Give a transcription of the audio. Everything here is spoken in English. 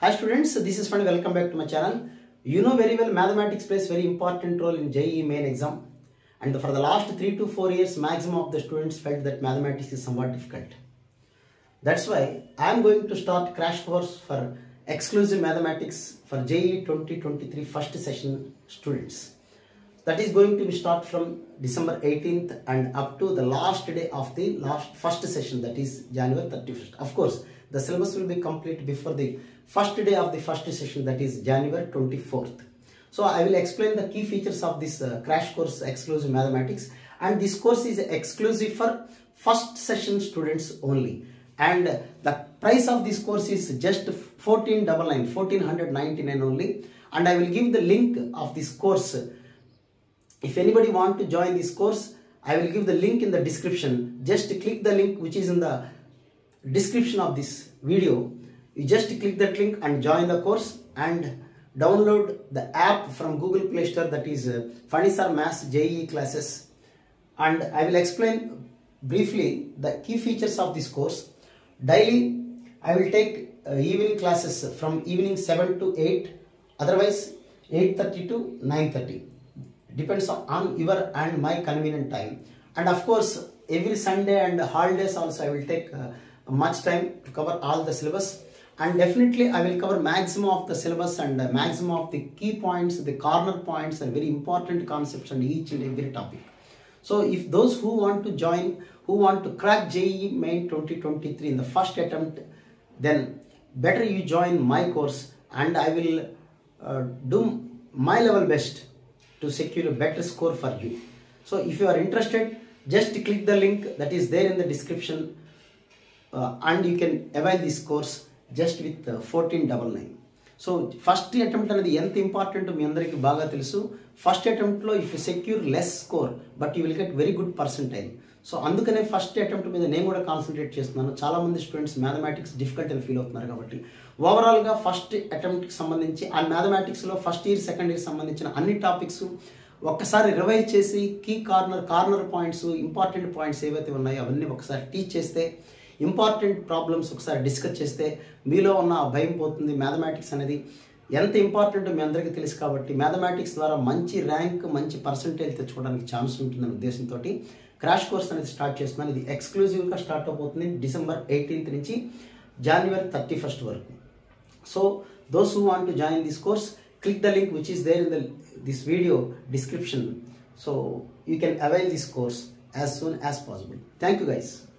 Hi students, this is PHANI. Welcome back to my channel. You know very well mathematics plays very important role in JEE main exam, and for the last 3 to 4 years maximum of the students felt that mathematics is somewhat difficult. That's why I am going to start crash course for exclusive mathematics for JEE 2023 first session students. That is going to be start from December 18th and up to the last day of the first session, that is January 31st. Of course, the syllabus will be complete before the first day of the first session, that is January 24th. So I will explain the key features of this crash course exclusive mathematics, and this course is exclusive for first session students only. And the price of this course is just 1499 only, and I will give the link of this course. If anybody want to join this course, I will give the link in the description. Just click the link which is in the description of this video. You just click that link and join the course and download the app from Google Play Store, that is PHANI Maths JEE classes. And I will explain briefly the key features of this course. Daily I will take evening classes from evening 7 to 8, otherwise 8:30 to 9:30. Depends on your and my convenient time. And of course every Sunday and holidays also I will take much time to cover all the syllabus, and definitely I will cover maximum of the syllabus and maximum of the key points, the corner points and very important concepts on each and every topic. So if those who want to join, who want to crack JEE main 2023 in the first attempt, then better you join my course, and I will do my level best to secure a better score for you. So if you are interested, just click the link that is there in the description, and you can avail this course just with 1499. So first attempt అనేది ఎంత important మీ అందరికీ బాగా తెలుసు. First attempt లో if you secure less score but you will get very good percentile. So అందుకనే first attempt మీద నేను కూడా కాన్సన్ట్రేట్ చేస్తున్నాను. చాలా మంది స్టూడెంట్స్ మ్యాథమెటిక్స్ డిఫికల్ట్ అని ఫీల్ అవుతున్నారు కాబట్టి ఓవరాల్ గా ఫస్ట్ అటెంప్ట్ కి సంబంధించి ఆ మ్యాథమెటిక్స్ లో ఫస్ట్ ఇయర్ సెకండ్ ఇయర్ సంబంధించిన అన్ని టాపిక్స్ ఒక్కసారి రివైజ్ చేసి key corner points, important points ఏవైతే ఉన్నాయో అవన్నీ ఒకసారి టీచ్ చేస్తే, ఇంపార్టెంట్ ప్రాబ్లమ్స్ ఒకసారి డిస్కస్ చేస్తే మీలో ఉన్న భయం పోతుంది. మ్యాథమెటిక్స్ అనేది ఎంత ఇంపార్టెంట్ మీ అందరికీ తెలుసు కాబట్టి మ్యాథమెటిక్స్ ద్వారా మంచి ర్యాంక్, మంచి పర్సంటేజ్ తెచ్చుకోవడానికి ఛాన్స్ ఉంటుందనే ఉద్దేశంతో క్రాష్ కోర్స్ అనేది స్టార్ట్ చేస్తున్నాను. ఇది ఎక్స్క్లూజివ్గా స్టార్ట్ అవబోతుంది December 18th నుంచి January 31st వరకు. So those who want to join this course, click the link which is there in this video description. So you can avail this course as soon as possible. Thank you guys.